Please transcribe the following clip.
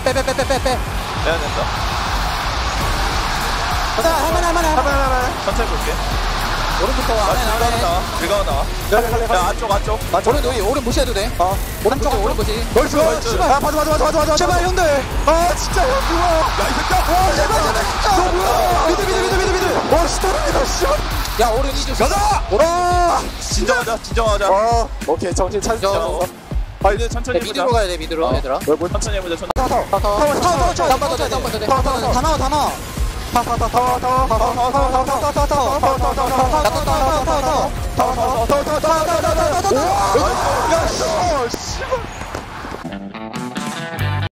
빼야 된다. 할만해. 천천히 볼게. 오른부터 나 안에 나오네. 길가 나와. 야, 안쪽. 오른 무시해도 돼. 오른 무시. 나이스. 씨발. 아, 맞아. 제발 형들. 아, 진짜 형 좋아. 야, 이 새끼야. 제발 진짜. 너 뭐야? 미드. 와, 스타일이다, 씨. 야 오른 이주. 가자! 오라. 진정하자. 오케이, 정신 차리자. 아, 이제 천천히 해보자. 미드로 가야 돼 미드로 얘들아. 천천히 해보자. 타워 다 나와 야, 씨.